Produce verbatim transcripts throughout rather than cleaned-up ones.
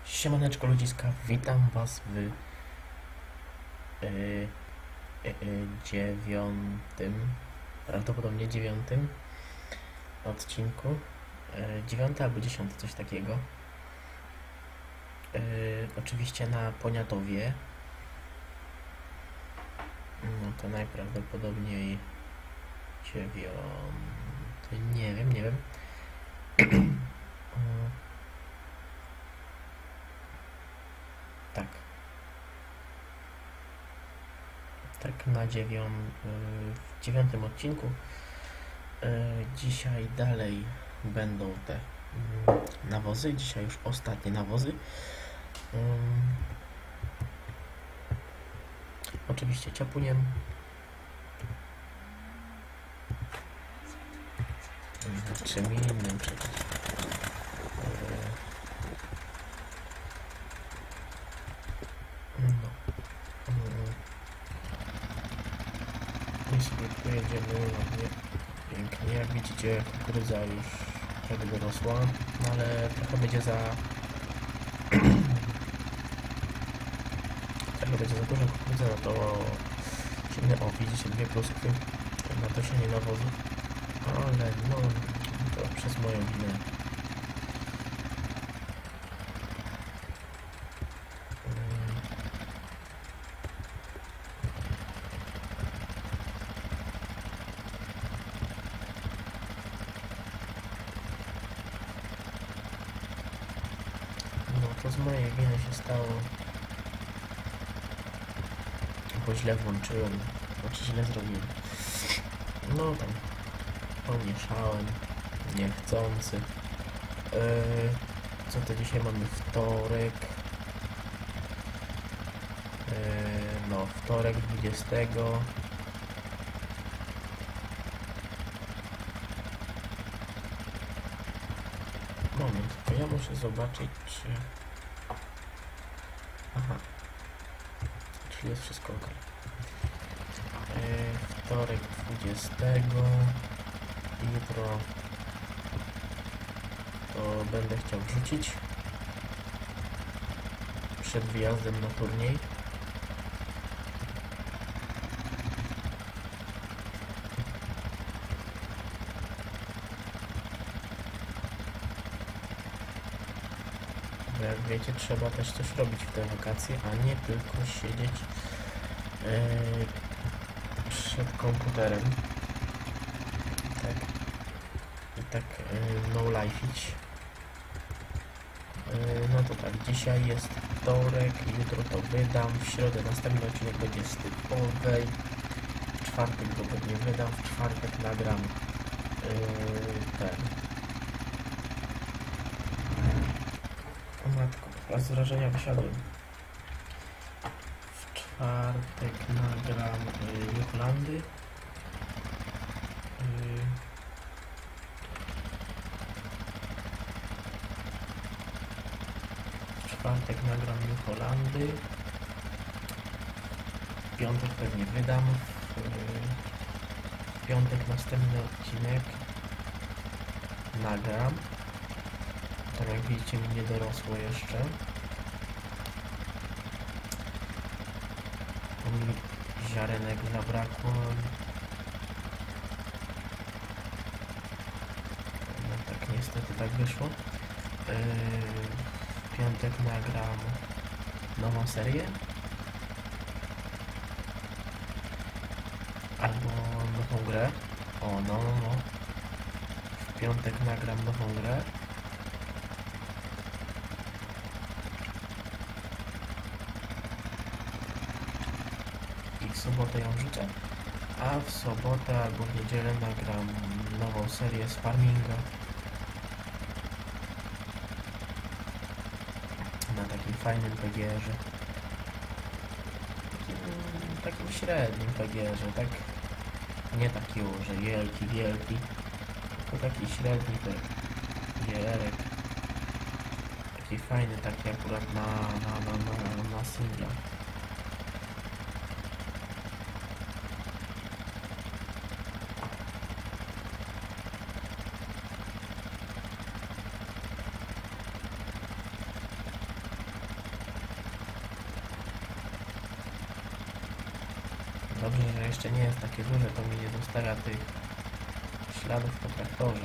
Siemaneczko ludziska, witam was w yy, yy, yy, dziewiątym, prawdopodobnie dziewiątym odcinku, yy, dziewiąty albo dziesiąty, coś takiego. Yy, oczywiście na Poniatowie. No to najprawdopodobniej dziewiąty, nie wiem, nie wiem. Tak. Tak, na dziewią... w dziewiątym odcinku. Dzisiaj dalej będą te nawozy. Dzisiaj już ostatnie nawozy. Oczywiście ciapuniem. Czym innym przecież. No. I sobie pojedziemy ładnie, pięknie. Jak widzicie, kukurydza już prawie dorosła, no ale trochę będzie za... trochę będzie za dużo kukurydzy, no to sięgnę, o widzicie, dwie pluskwy na to sianie nawozu, ale no to przez moją winę. To z mojej winy się stało, bo źle włączyłem, znaczy źle zrobiłem. No tam pomieszałem, niechcący. Yy, co to dzisiaj mamy? Wtorek. Yy, no, wtorek dwudziestego. Moment, to ja muszę zobaczyć, czy... Aha. Czyli jest wszystko ok. Yy, wtorek dwudziestego. Jutro to będę chciał wrzucić przed wyjazdem na turniej. Jak wiecie, trzeba też coś robić w te wakacje, a nie tylko siedzieć yy, przed komputerem. Tak. I tak yy, no lifeić. Yy, no to tak, dzisiaj jest wtorek, jutro to wydam, w środę następny odcinek będzie z typowej, w czwartek go pewnie wydam, w czwartek nagram yy, ten. O matko, a z wrażenia wysiadłem. W czwartek nagram y, Juchlandy. Y, w czwartek nagram Juchlandy. W piątek pewnie wydam. W, y, w piątek następny odcinek nagram. Tak jak widzicie, mi nie dorosło jeszcze. Bo mi ziarenek zabrakło. No tak niestety tak wyszło. Yy, w piątek nagram nową serię. Albo nową grę. O, no, no, no. W piątek nagram nową grę. W sobotę ją wrzucę, a w sobotę albo w niedzielę nagram nową serię z farminga na takim fajnym P G R-ze, takim, takim średnim P G R-ze, tak, nie taki, że wielki, wielki, tylko taki średni P G R-ek, taki fajny, taki akurat na, na, na, na, na singla. Dobrze, że jeszcze nie jest takie duże, to mi nie zostawia tych śladów po traktorze.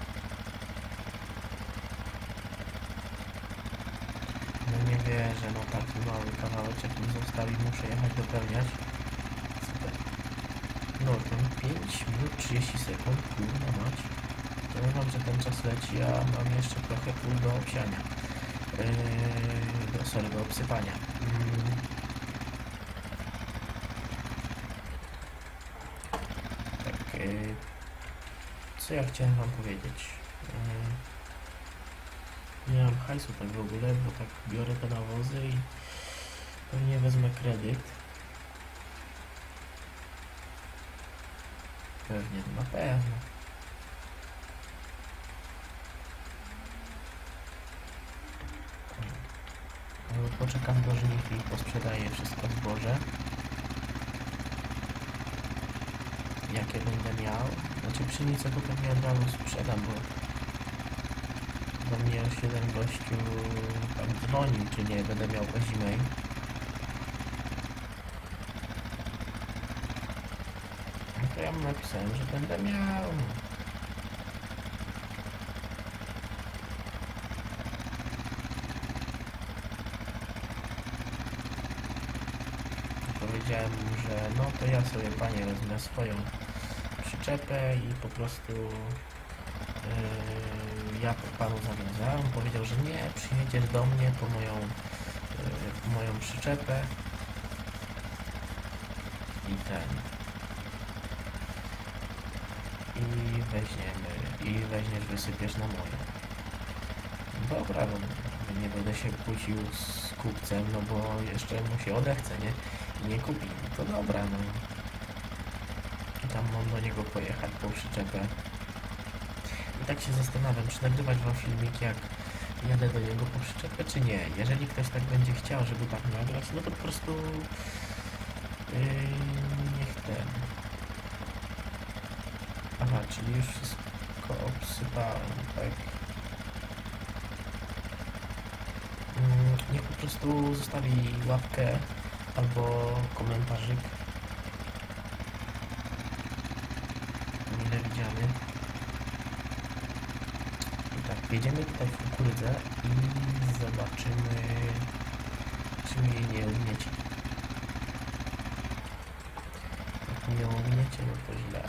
No nie wierzę, no taki mały kawałeczek mi zostawi, muszę jechać dopełniać. Super. No to pięć minut trzydzieści sekund, kurwa mać. To nie wiem, że ten czas leci, a mam jeszcze trochę pól do obsiania. Yy, do, sorry, do obsypania. Yy. Tak, yy, co ja chciałem wam powiedzieć? Yy, nie mam hajsu tak w ogóle, bo tak biorę te nawozy i pewnie wezmę kredyt. Pewnie, na pewno. Poczekam do żniw i posprzedaję wszystko zboże, jakie będę miał. Znaczy pszenicę to pewnie od razu sprzedam, bo do mnie już jeden gościu tam dzwonił, czy nie będę miał o zimej. No to ja mu napisałem, że będę miał. Powiedziałem mu, że no to ja sobie, panie, wezmę swoją przyczepę i po prostu yy, ja panu zawiązałem. Powiedział, że nie, przyjedziesz do mnie po moją, yy, po moją przyczepę i ten i weźmiemy i weźmiesz, wysypiesz na moją. Dobra, no, nie będę się kłócił z kupcem, no bo jeszcze mu się odechce, nie? nie kupi, to dobra, no. I tam mam do niego pojechać po przyczepę. I tak się zastanawiam, czy nagrywać wam filmik, jak jadę do niego po przyczepę, czy nie. Jeżeli ktoś tak będzie chciał, żeby tak nagrać, no to po prostu yy, niech ten. Aha, czyli już wszystko obsypałem, tak. Yy, niech po prostu zostawi łapkę albo komentarzyk mile widziany. I tak, wjedziemy tutaj w kukurydzę i zobaczymy, czy mnie nie ugniecie. Jak mnie ugniecie, no to źle.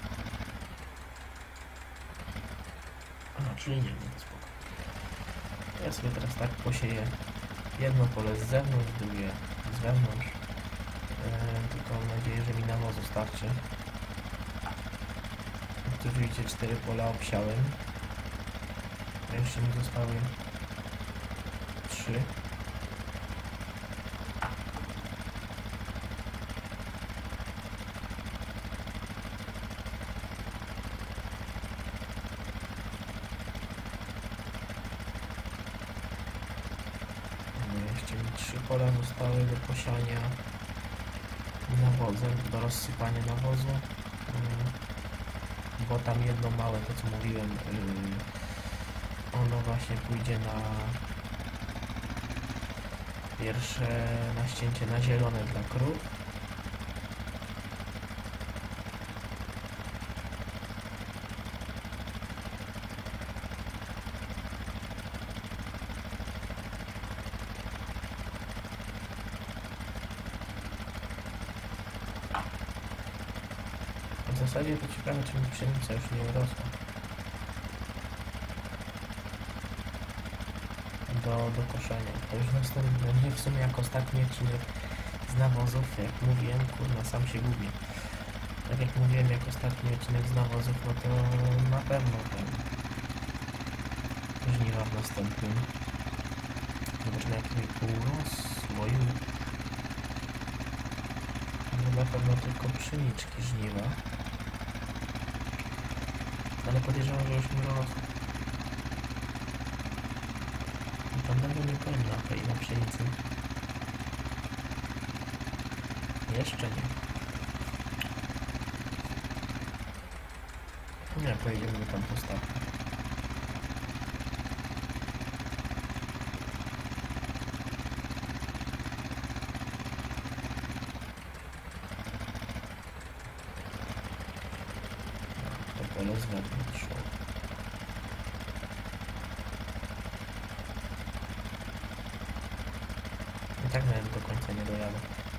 Aha, czyli nie, no to spoko. Ja sobie teraz tak posieję jedno pole z zewnątrz, drugie z wewnątrz. Tylko mam nadzieję, że mi nawozu starczy. Tu widzicie, cztery pola obsiałem. A jeszcze mi zostały trzy. No, jeszcze mi trzy pola zostały do posiania nawozem, do rozsypania nawozu, yy, bo tam jedno małe, to co mówiłem, yy, ono właśnie pójdzie na pierwsze naścięcie na zielone dla krów. W zasadzie to ciekawe, czy mi pszenica już nie urosła. Do, do koszenia. To już następny, nie w sumie jak ostatni odcinek z nawozów, jak mówiłem, kurna, sam się gubię. Tak jak mówiłem, jak ostatni odcinek z nawozów, no to na pewno ten żniwa w następnym. Zobaczmy, jak mi urosło już. No na pewno tylko pszeniczki żniwa. Ale podejrzewam, że już mi rosło. I tam nawet nie powiem na tej, na pszenicy. Jeszcze nie. Nie, pojedziemy do tam postawy. pole z wewnątrz. I tak nawet do końca nie dojadę.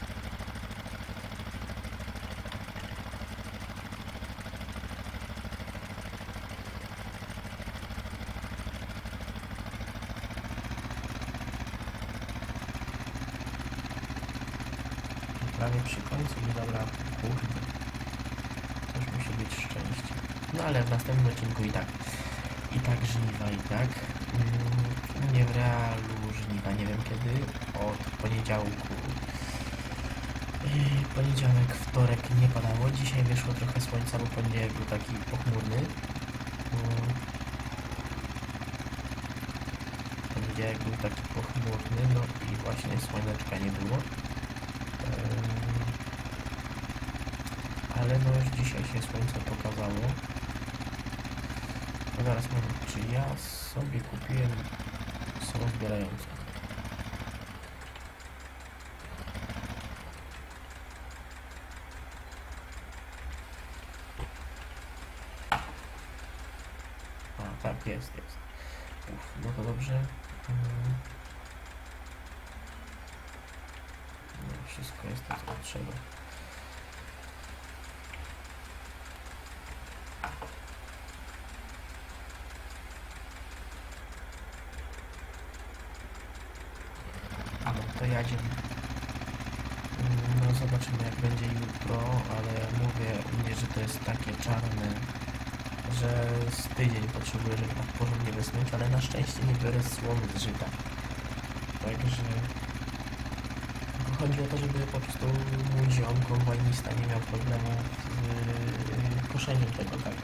Prawie przy końcu nie dobra, kurde. Też musi być szczęście. No ale w następnym odcinku i tak. I tak żniwa, i tak. Mm, nie w realu żniwa, nie wiem kiedy. Od poniedziałku. Yy, poniedziałek, wtorek nie padało. Dzisiaj wyszło trochę słońca, bo poniedziałek był taki pochmurny. Yy. Poniedziałek był taki pochmurny, no i właśnie słoneczka nie było. Ale no już dzisiaj się słońce pokazało. No zaraz mówię, czy ja sobie kupiłem samozbierającą. A tak, jest, jest. Uf, no to dobrze. Hmm. No, wszystko jest to, co trzeba. To jadziemy. No zobaczymy jak będzie jutro, ale mówię u mnie, że to jest takie czarne, że z tydzień potrzebuję, żeby tak porządnie wysnąć, ale na szczęście nie biorę słomy z żyta. Także chodzi o to, żeby po prostu mój ziom, kombajnista nie miał problemu z koszeniem tego, tak?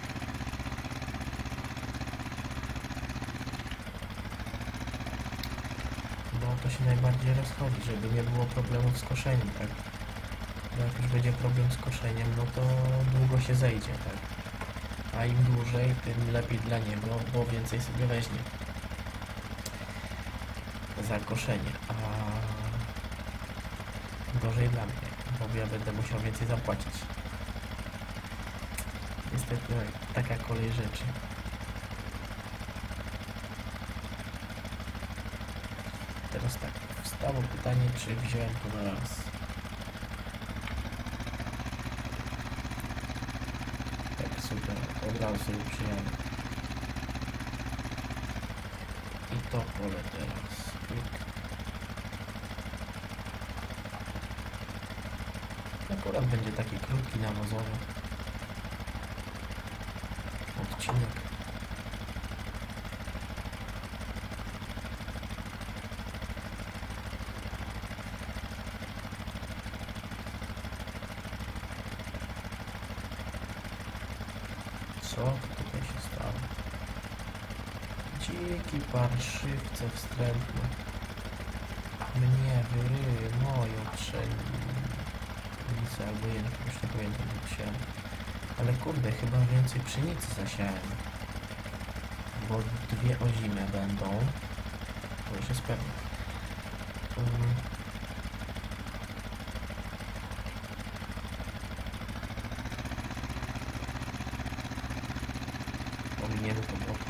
To się najbardziej rozchodzi, żeby nie było problemów z koszeniem, tak? Bo jak już będzie problem z koszeniem, no to długo się zejdzie, tak? A im dłużej, tym lepiej dla niego, bo więcej sobie weźmie za koszenie, a gorzej dla mnie, bo ja będę musiał więcej zapłacić. Niestety taka kolej rzeczy. Teraz tak, wstało pytanie, czy wziąłem to na raz. Tak, super, od razu sobie przyjadę. I to pole teraz. Akurat będzie taki krótki, nawozowy odcinek. Co tutaj się stało? Dziki parszywce wstrętne. Mnie wyryły moją pszenicę albo jedno, już nie pamiętam jak się. Ale kurde, chyba więcej pszenicy zasiałem. Bo dwie ozime będą. To już jest pewne. Um. Pominiemy to boku.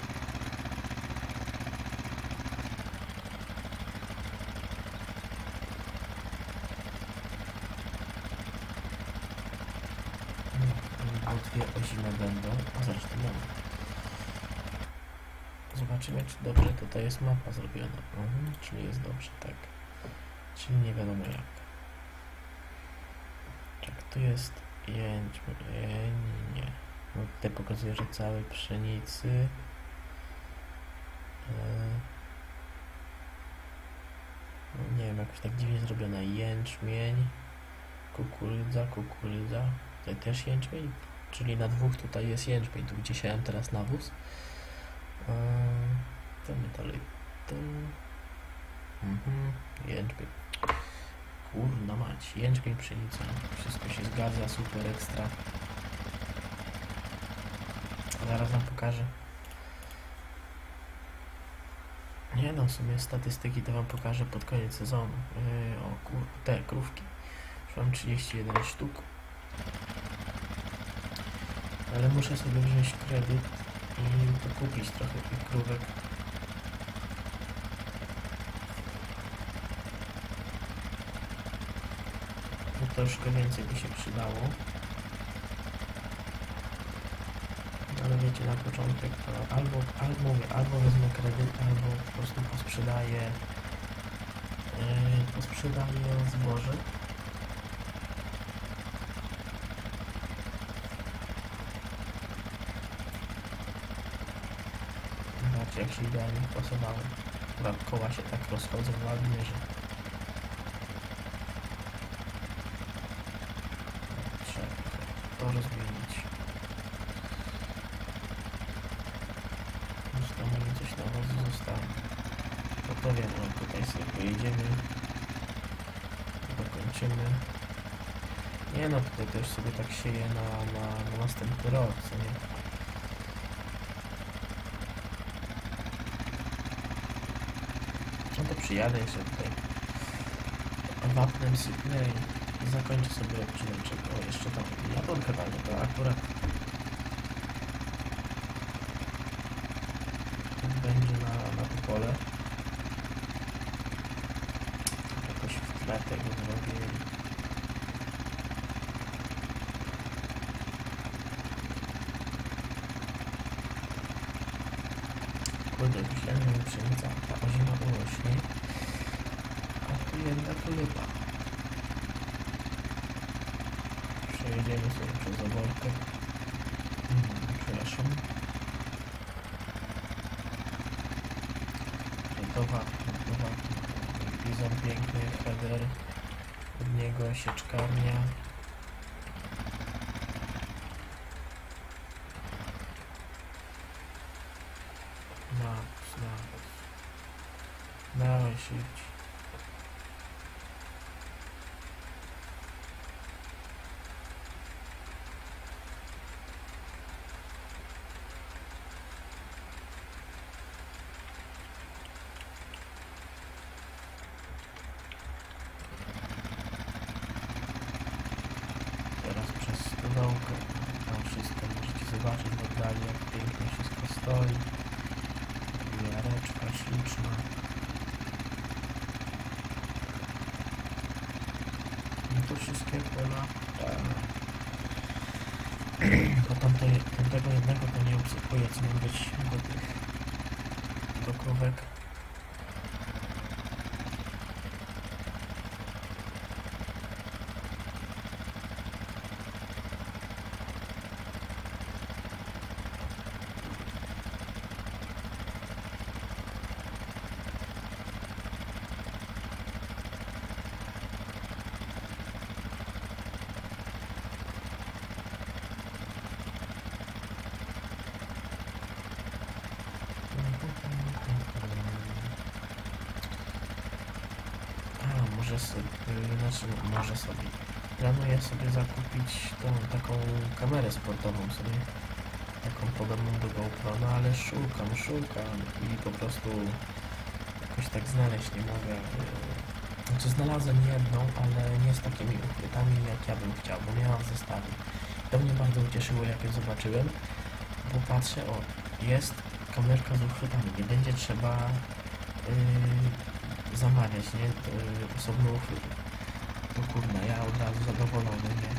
Bo dwie ozime będą. A zresztą mamy. Zobaczymy, czy dobrze tutaj jest mapa zrobiona. Mhm, czyli jest dobrze, tak. Czyli nie wiadomo jak. Tak, tu jest jęczmień, nie. No tutaj pokazuje, że całe pszenicy. Yy, nie wiem, jakoś tak dziwnie zrobiona. Jęczmień, kukurydza, kukurydza. Tutaj też jęczmień, czyli na dwóch tutaj jest jęczmień, tu gdzie siałem teraz nawóz. Yy, to my dalej. To... Mhm, jęczmień. Kurna mać, jęczmień, pszenica. Wszystko się zgadza, super, ekstra. Zaraz wam pokażę. Nie no, w sumie statystyki to wam pokażę pod koniec sezonu. Yy, o kur... te krówki. Już mam trzydzieści jeden sztuk. Ale muszę sobie wziąć kredyt i dokupić trochę tych krówek. No troszkę więcej by się przydało. Ale wiecie, na początek to albo, albo mówię, albo wezmę kredyt, albo po prostu posprzedaję yy, posprzedaję zboże. Zobaczcie, jak się idealnie wpasowało. Chyba koła się tak rozchodzą ładnie, że trzeba to rozmienić. Zresztą mi coś na was zostało. No to wiem, no tutaj sobie pojedziemy. Dokończymy. Nie no, tutaj też sobie tak sieje na, na, na następny rok, co nie? No to przyjadę jeszcze tutaj wapnem sypnę i zakończę sobie odcineczek. O, jeszcze tam jabłonka damy, to akurat będzie na, na to pole. Jakoś w tle tego zrobię. Kurde, myślałem, że pszenica, ta ozima urośnie, a tu jednak lipa. Przejedziemy sobie przez oborkę. Hmm, przepraszam. Gotowa, gotowa. Bizon piękny, header, od niego sieczkarnia. Naps, naps. Dawaj szybciej. Teraz przez stodołkę. Tam wszystko możecie zobaczyć w oddali, jak pięknie wszystko stoi. Jareczka śliczna. I to wszystkie pola. Bo tamto, tamtego jednego to nie obsypuję, co ma być do tych do krówek. A, może sobie, znaczy może sobie. Planuję sobie zakupić tą taką kamerę sportową sobie. Taką podobną do GoPro, no ale szukam, szukam i po prostu jakoś tak znaleźć nie mogę. Znaczy znalazłem jedną, ale nie z takimi uchwytami jak ja bym chciał, bo miałam w zestawie. To mnie bardzo ucieszyło, jak je zobaczyłem, bo patrzę, o, jest kamerka z uchwytami, nie będzie trzeba yy, zamawiać, nie, yy, osobny uchwyt. To kurna, ja od razu zadowolony, nie.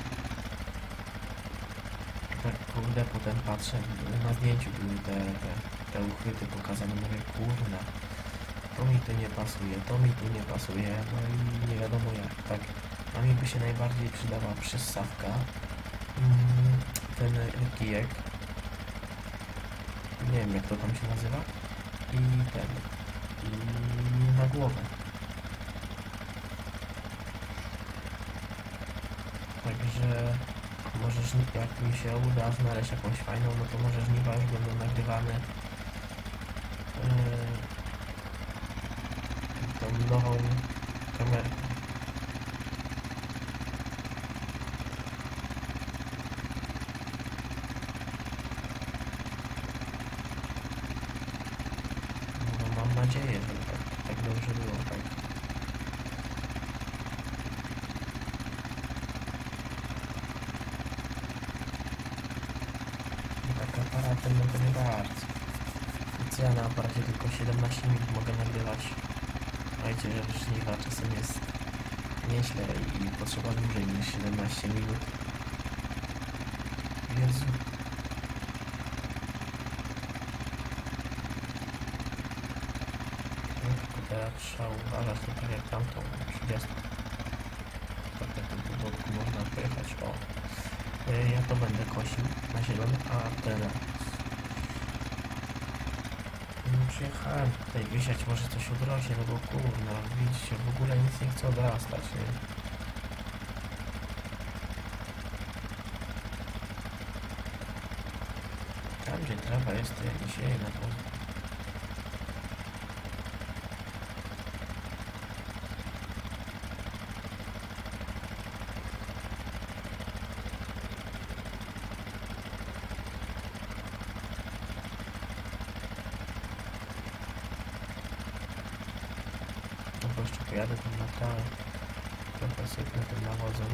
Tak kurde, potem patrzę, na zdjęciu były te, te, te uchwyty pokazane, mówię, kurna, to mi tu nie pasuje, to mi tu nie pasuje, no i nie wiadomo jak, tak. A mi by się najbardziej przydała przyssawka, mm, ten kijek, nie wiem jak to tam się nazywa, i ten, i na głowę. Także może żniwa, jak mi się uda znaleźć jakąś fajną, no to może żniwa już będą nagrywane yy, tą nową kamerką. No mam nadzieję, że tak, tak dobrze było, tak. co ja na aparacie tylko siedemnaście minut mogę nagrywać. Słuchajcie, że żniwa czasem jest nieźle i potrzeba dłużej niż siedemnaście minut. Jezu. No, tylko teraz trzeba uważać, to tak jak tamtą trzydziestą. Tak jak tym powodku można pojechać. O, ja to będę kosił na zielono, a teraz no, przyjechałem tutaj wysiać, może coś odrośnie, no bo kurna, widzicie, w ogóle nic nie chce odrastać, nie? Tam gdzie trawa jest, to ja nie sieję na to. No bo jeszcze pojadę tam na trawę, trochę sypnę tym nawozem.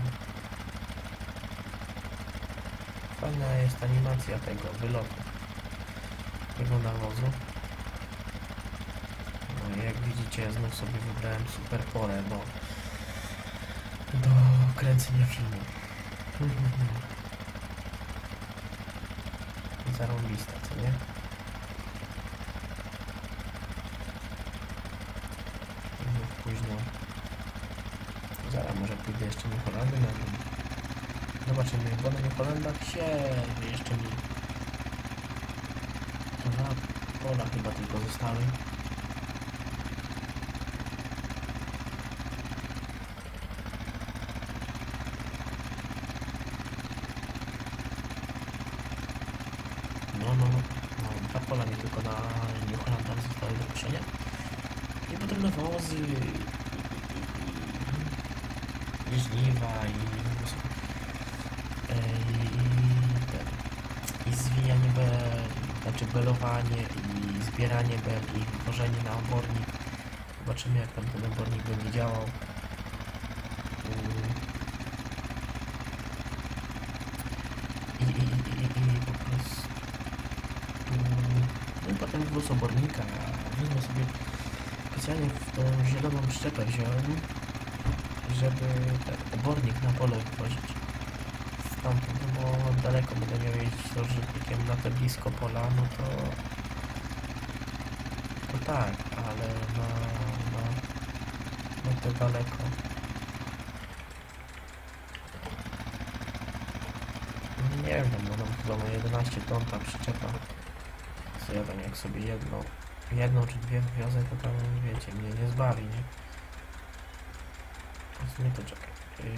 Fajna jest animacja tego wylotu, tego nawozu. No i jak widzicie, znów sobie wybrałem super porę do, do kręcenia filmu. Zarąbista, co nie? Znów późno. Zaraz może pójdę jeszcze na Holandę na dół. Zobaczymy, bo na New Holandach się jeszcze mi to na pola chyba tylko zostały. No, no, no, no, dwa pola nie tylko na New Holandach zostały do koszenia. I potem nawozy i żniwa i i zwijanie bel, znaczy belowanie i zbieranie bel i wywożenie na obornik. Zobaczymy, jak tam ten obornik będzie działał. I, i, i, i, i po prostu no i potem wóz obornika. Wezmę sobie specjalnie w tą zieloną szczepę wziąłem, żeby ten obornik na pole wywozić. Stamtąd, no bo daleko będę miał jeździć rozrzutnikiem na te blisko pola, no to to tak, ale na, na, na to daleko. Nie wiem, bo tam chyba ma jedenaście ton ta przyczepa. Co ja tam jak sobie jedną, jedną czy dwie wiozę, to tam wiecie, mnie nie zbawi, nie? Więc nie to czekaj. Yy...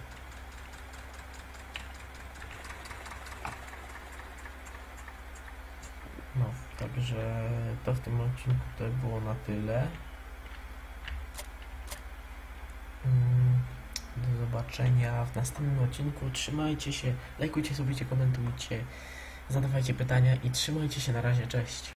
No, także to w tym odcinku to było na tyle. Do zobaczenia w następnym odcinku. Trzymajcie się, lajkujcie, subujcie, komentujcie, zadawajcie pytania i trzymajcie się, na razie, cześć.